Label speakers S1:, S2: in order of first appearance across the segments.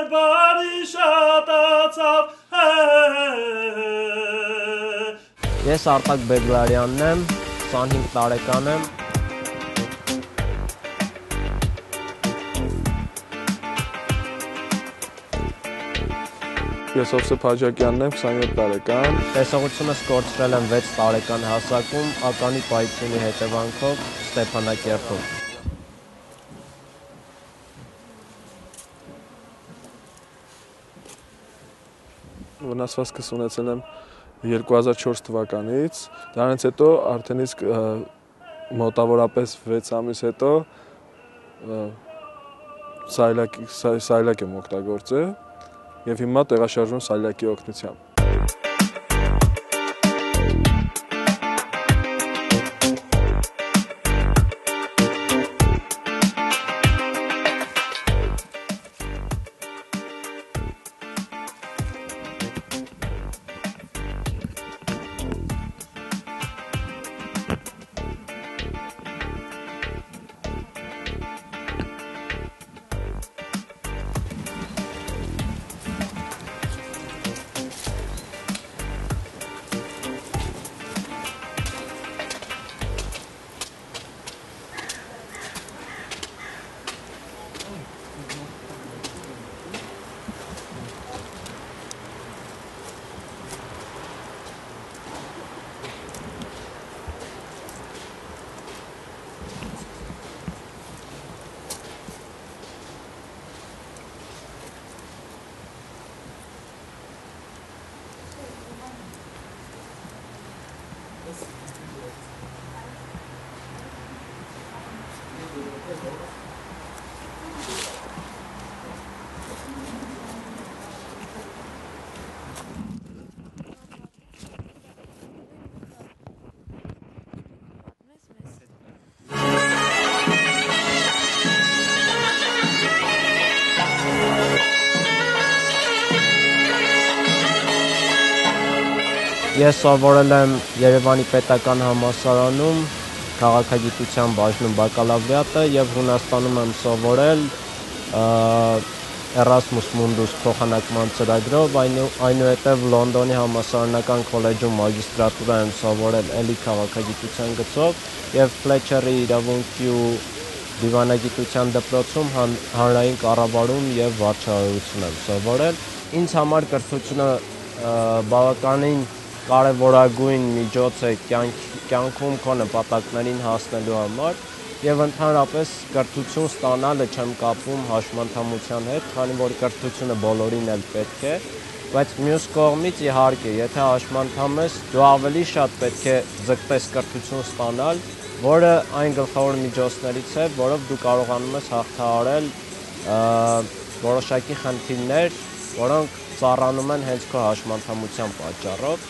S1: բարի շատացավ
S2: Ես Արտակ Բեգլարյանն եմ, 25 տարեկան եմ
S3: Ես Հովսեփ Հաջակյանն եմ, 27 տարեկան։
S2: Տեսողությունս կորցրել եմ 6 տարեկան հասակում, ականի պայթյունի հետևանքով Ստեփանակերտում։
S3: Վնասվածքս ունեցել եմ 2004 թվականից, դրանից հետո արդեն իսկ մոտավորապես 6 ամիս հետո սայլակ եմ օգտագործել եւ հիմա տեղաշարժում սայլակի օգնությամբ։
S2: Ես սովորել եմ Երևանի պետական համալսարանում քաղաքագիտության բաժնում բակալավրիատը եւ Հունաստանում եմ սովորել Erasmus Mundus փոխանակման ծրագրով, այնուհետև Լոնդոնի համալսարանական քոլեջում մագիստրատուրա եմ սովորել էլի քաղաքագիտության գծով եւ Fletcher-ի իրավունքի ու դիվանագիտության դպրոցում հանրային կառավարում եւ վարչահարություն եմ սովորել։ Ինձ համար կրթությունը բավականին կարևորագույն միջոց է կյանքում քո նպատակներին հասնելու համար եւ ընդհանրապես կրթություն ստանալը չեմ կապում հաշմանդամության հետ, քանի որ կրթությունը բոլորին էլ պետք է, բայց մյուս կողմից իհարկե, եթե հաշմանդամ ես, դու ավելի շատ պետք է ձգտես կրթություն ստանալ, որը այն գլխավոր միջոցներից է, որով դու կարողանում ես հաղթահարել որոշակի խնդիրներ, որոնք ծառանում են հենց քո հաշմանդամության պատճառով։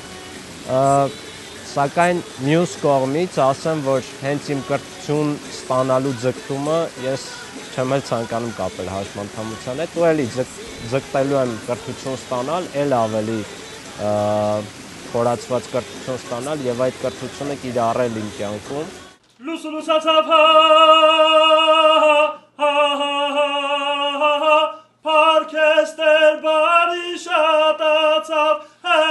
S2: Սակայն մյուս կողմից ասեմ, որ հենց իմ կրթություն ստանալու ձգտումը ես չեմ էլ ցանկանում կապել հաշմանդամության հետ, ու էլի ձգտելու եմ կրթություն ստանալ, էլ ավելի խորացված կրթություն ստանալ եւ այդ կրթությունը կիրառել իմ կյանքում։
S1: Լուսացավ Փարքեստեր բարի շատացավ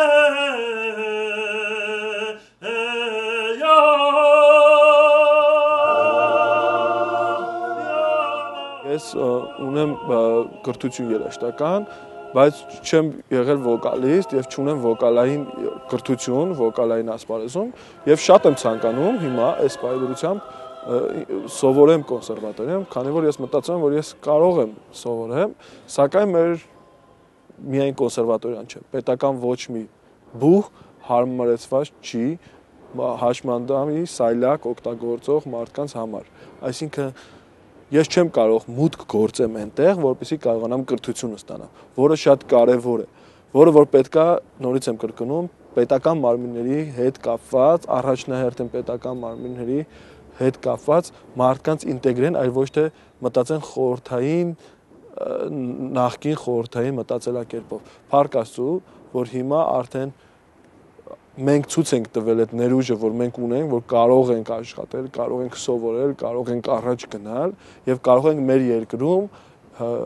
S3: Ես ունեմ կրթություն երաժշտական, բայց չեմ եղել վոկալիստ եւ չունեմ վոկալային կրթություն, վոկալային ասպարեզում եւ շատ եմ ցանկանում հիմա այս պայմանությամբ սովորեմ կոնսերվատորիայում, քանի որ ես մտածում եմ, որ ես կարող եմ սովորեմ, սակայն մեր միայն կոնսերվատորիան չէ, պետական ոչ մի բուհ հարմարեցված չի հաշմանդամի սայլակ օգտագործող մարդկանց համար, այսինքն ես չեմ կարող մուտք գործեմ այնտեղ, որպեսզի կարողանամ կրթություն ստանամ, որը շատ կարևոր է, որը որ պետքա նորից եմ կրկնում, պետական մարմինների հետ կապված, առաջնահերթ պետական մարմինների հետ կապված մարդկանց ինտեգրեն, այլ ոչ թե մտածեն խորհրդային նախկին խորհրդային մտածելակերպով։ Փառք Աստծո, որ հիմա արդեն մենք ցույց ենք տվել այդ ներուժը, որ մենք ունենք, որ կարող ենք աշխատել, կարող ենք սովորել, կարող ենք առաջ գնալ եւ կարող ենք մեր երկրում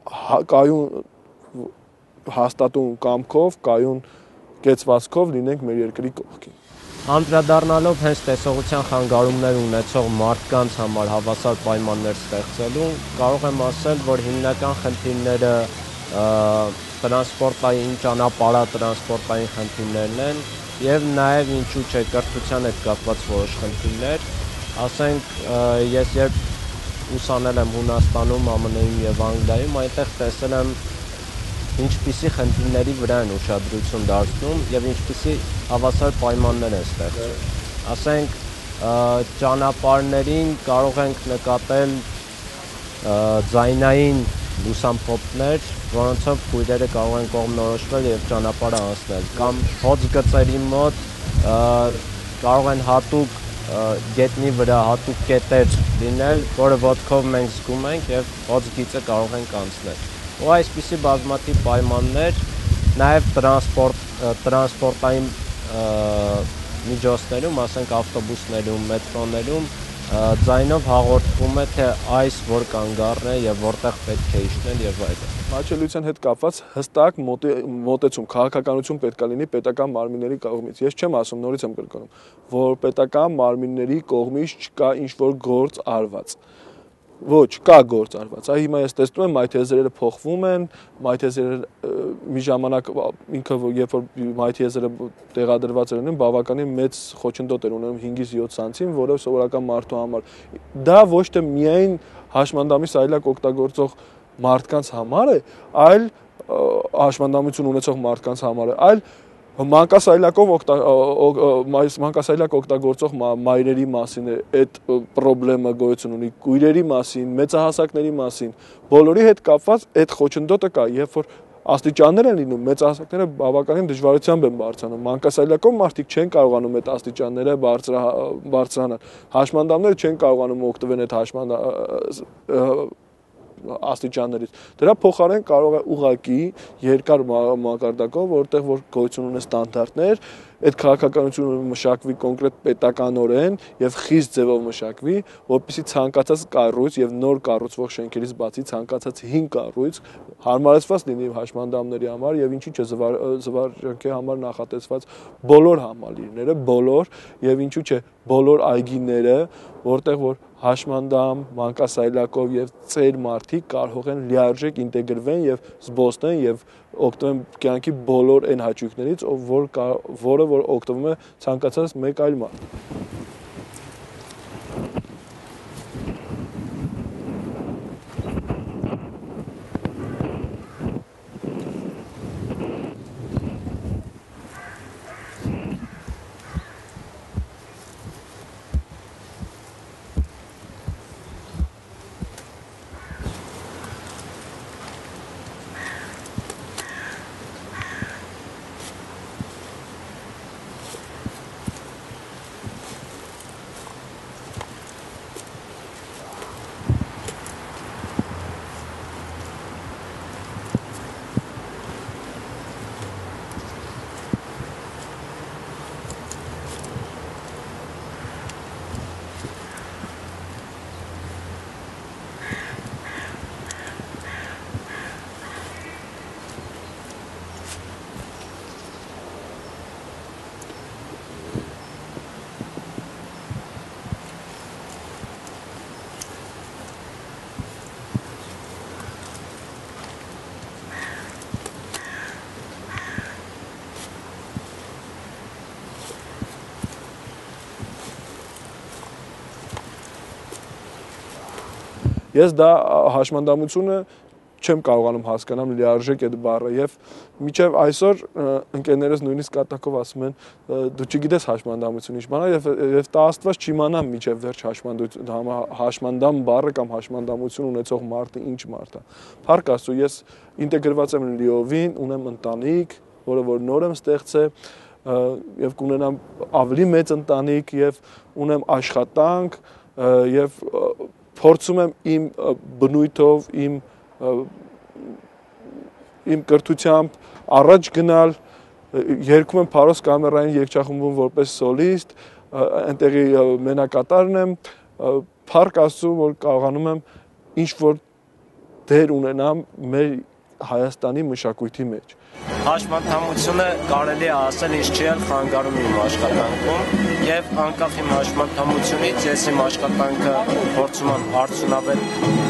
S3: կայուն հաստատուն կամքով, կայուն կեցվածքով լինենք մեր երկրի կողքին։
S2: Անդրադառնալով հենց տեսողության խանգարումներ ունեցող մարդկանց համար հավասար պայմաններ ստեղծելու, կարող եմ ասել, որ հիմնական խնդիրները տրանսպորտային, ճանապարհատրանսպորտային խնդիրներն են եւ նաեւ ինչու՞ չէ կրթության հետ կապված որոշ խնդիրներ, ասենք ես երբ ուսանել եմ Հունաստանում, ԱՄՆ-ում եւ Անգլիայում, այնտեղ տեսել եմ ինչպիսի խնդիրների վրա են ուշադրություն դարձնում եւ ինչպիսի հավասար պայմաններ են ստեղծում։ Ասենք ճանապարհներին կարող ենք նկատել ձայնային լուսամփոփներ, որոնցով քույրերը կարող են կողմնորոշվել եւ ճանապարհը անցնել, կամ հոծ գծերի մոտ կարող են հատուկ գետնի վրա հատուկ կետեր լինել, որը ոտքով մենք զգում ենք եւ հոծ գիծը կարող ենք անցնել։ Ու այսպիսի բազմաթիվ պայմաններ նաև տրանսպորտային միջոցներում, ասենք ավտոբուսներում, մետրոներում ձայնով հաղորդվում է, թե այս որ կանգառն է եւ որտեղ պետք է իջնել եւ այլն։
S3: Մատչելիության հետ կապված հստակ մոտեցում, քաղաքականություն պետք է լինի պետական մարմինների կողմից։ Ես չեմ ասում, նորից եմ կրկնում, որ պետական մարմինների կողմից չկա ինչ-որ գործ արված։ Ոչ, կա գործ արված։ Այ հիմա ես տեսնում եմ մայթեզրերը փոխվում են, մայթեզրերը մի ժամանակ ինքը երբ որ մայթեզրերը տեղադրված են, բավականին մեծ խոչընդոտ էր ունենում 5-ից 7 սանտիմ, որը սովորական մարդու համար դա ոչ թե միայն հաշմանդամի սայլակ օգտագործող մարդկանց համար է, այլ հաշմանդամություն ունեցող մարդկանց համար է, այլ մանկասայլակ օգտագործող մայրերի մասին է այդ խնդրեմը գոյություն ունի, քույրերի մասին, մեծահասակների մասին, բոլորի հետ կապված այդ խոչընդոտը կա, երբ որ աստիճաններ են լինում, մեծահասակները բավականին դժվարությամբ են բարձրանում, մանկասայլակով մարդիկ չեն կարողանում այդ աստիճանները բարձրանալ, հաշմանդամները չեն կարողանում օգտվել այդ աստիճաններից։ Դրա փոխարեն կարող է ուղղակի երկար մակարդակով, որտեղ որ գոյություն ունեն ստանդարտներ, այդ քաղաքականությունը մշակվի կոնկրետ պետականորեն եւ խիստ ձևով մշակվի, որպեսզի ցանկացած կառույց եւ նոր կառուցվող շենքերից բացի ցանկացած հին կառույց հարմարեցված լինի հաշմանդամների համար եւ ինչի՞ չէ զվարճանքի համար նախատեսված բոլոր համալիրները, բոլոր եւ ինչու՞ չէ բոլոր այգիները, որտեղ որ հաշմանդամ, մանկասայլակով եւ ծեր մարդիկ կարող են լիարժեք ինտեգրվեն եւ զբոսնեն եւ օգտվեն կյանքի բոլոր այն հաճույքներից, որը որ օգտվում է ցանկացած մեկ այլ մարդ։ Ես դա հաշմանդամությունը չեմ կարողանում հասկանալ լիարժեք այդ բառը եւ մինչեւ այսօր ընկերներս նույնիսկ կատակով ասում են դու չգիտես հաշմանդամություն ինչ բան է եւ տա Աստված չիմանամ մինչեւ վերջ հաշմանդամ բառը կամ հաշմանդամություն ունեցող մարդը ինչ մարդ է։ Փառք Աստծո, ես ինտեգրված եմ լիովին, ունեմ ընտանիք, որը որ նոր եմ ստեղծել եւ կունենամ ավելի մեծ ընտանիք եւ ունեմ աշխատանք եւ փորձում եմ իմ բնույթով, իմ կրթությամբ առաջ գնալ, երգում եմ Փարոս կամերային երգչախմբում որպես սոլիստ, այնտեղի մենակատարն եմ, փառք Աստծո, որ կարողանում եմ ինչ որ դեր ունենա մեր Հայաստանի մշակույթի մեջ։
S2: Հաշմանդամությունը կարելի է ասել ինձ չի էլ խանգարում իմ աշխատանքում եւ անկախ իմ հաշմանդամությունից ես իմ աշխատանքը փորձում եմ արդյունավետ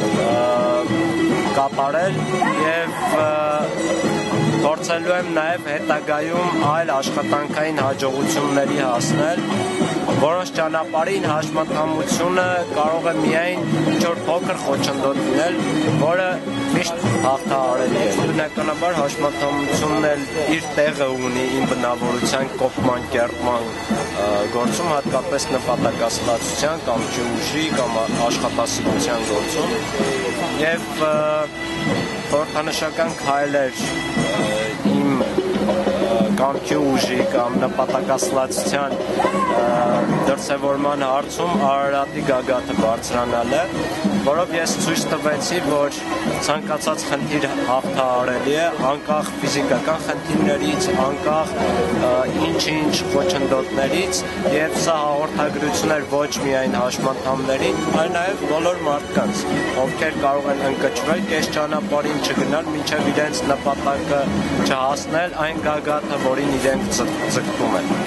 S2: կատարել եւ փորձելու եմ նաեւ հետագայում այլ աշխատանքային հաջողությունների հասնել, որոնց ճանապարհին հաշմանդամությունը կարող է միայն ինչ-որ փոքր խոչընդոտ լինել, որը միշտ հաղթահարելի է։ Բնականաբար հաշմանդամությունն էլ իր տեղը ունի իմ բնավորության կոփման, կերտման գործում, հատկապես նպատակասլացության կամ ջուշի կամ աշխատասիրության գործում եւ խորհրդանշական քայլեր իմ կամքի ուժի կամ նպատակասլացության դրսևորման հարցում Արարատի գագաթը բարձրանալ է, որով ես ցույց տվեցի, որ ցանկացած խնդիր հաղթահարելի է, անկախ ֆիզիկական խնդիրներից, անկախ ինչ-ինչ խոչընդոտներից, եւ սա հաղորդագրություն էր ոչ միայն հաշմանդամներին, այլ նաեւ բոլոր մարդկանց, ովքեր կարող են ընկճվել կես ճանապարհին չգնալ, մինչեւ իրենց նպատակը չհասնել այն գագաթը, որին իրենք ձգտում են։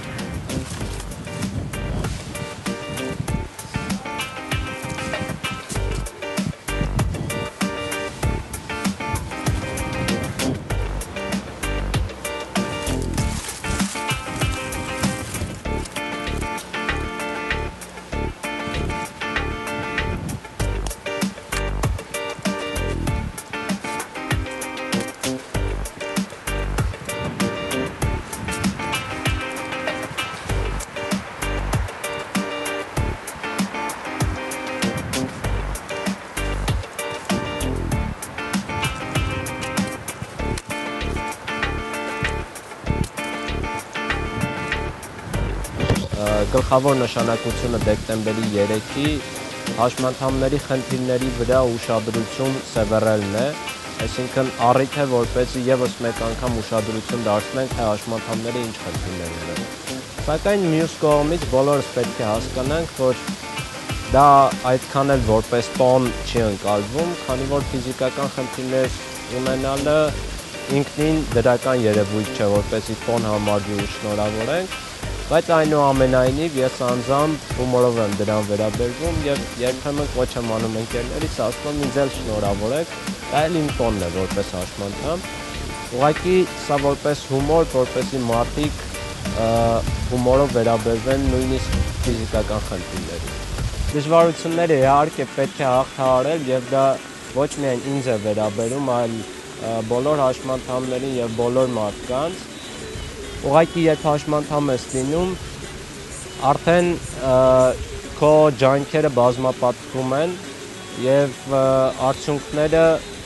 S2: Գլխավոր նշանակությունը դեկտեմբերի 3-ի հաշմանդամների խնդիրների վրա ուշադրություն սևեռելն է, այսինքն առիթ է, որպեսզի եւս մեկ անգամ ուշադրություն դարձնենք, թե հաշմանդամները ինչ խնդիրներ ունեն։ Սակայն մյուս կողմից բոլորս պետք է հասկանանք, որ դա այդքան էլ որպես տոն չի ընկալվում, քանի որ ֆիզիկական խնդիրներ ունենալը ինքնին դրական երևույթ չէ, որպեսզի տոն համարվի ու շնորհավորենք, բայց այնուամենայնիվ ես անձամբ հումորով եմ դրան վերաբերվում եւ երբեմն կոչ եմ անում ընկերներիս, ասում եմ ինձ էլ շնորհավորեք, դա էլ իմ տոնն է որպես հաշմանդամ։ Ուղղակի սա որպես հումոր, որպեսզի մարդիկ հումորով վերաբերվեն նույնիսկ ֆիզիկական խնդիրներին։ Դժվարությունները իհարկե պետք է հաղթահարել եւ դա ոչ միայն ինձ է վերաբերում, այլ բոլոր հաշմանդամներին եւ բոլոր մարդկանց։ Ուղղակի երբ հաշմանդամ ես լինում, արդեն քո ջանքերը բազմապատկվում են եւ արդյունքները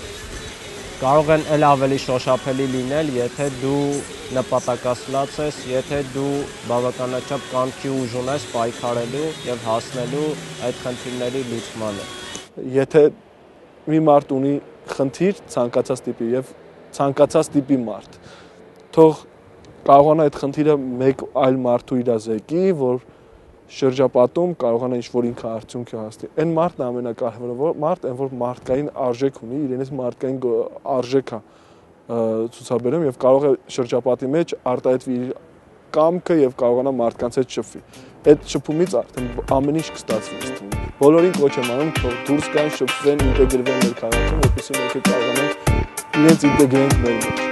S2: կարող են էլ ավելի շոշափելի լինել, եթե դու նպատակասլաց ես, եթե դու բավականաչափ կամքի ուժ ունես պայքարելու եւ հասնելու այդ խնդիրների լուծմանը։
S3: Եթե մի մարդ ունի խնդիր ցանկացած տիպի եւ ցանկացած տիպի մարդ, թող կարողանա այդ խնդիրը մեկ այլ մարդու իր զեկի, որ շրջապատում կարողանա ինչ-որ ինքը արդյունքի հասնի։ Այն մարդն ամենակարևորը մարդ, այն որ մարդկային արժեք ունի, իրենից մարդկային արժեք է ցուցաբերում եւ կարող է շրջապատի մեջ արտահայտվի իր կամքը եւ կարողանա մարդկանց հետ շփվի։ Այդ շփումից արդեն ամեն ինչ կստացվի։ Բոլորին կոչ եմ անում, թող դուրս գան, շփվեն, ինտեգրվեն մեր քաղաքում, որպեսզի մենք կարողանանք իրենց ինտեգրենք մեր մեջ։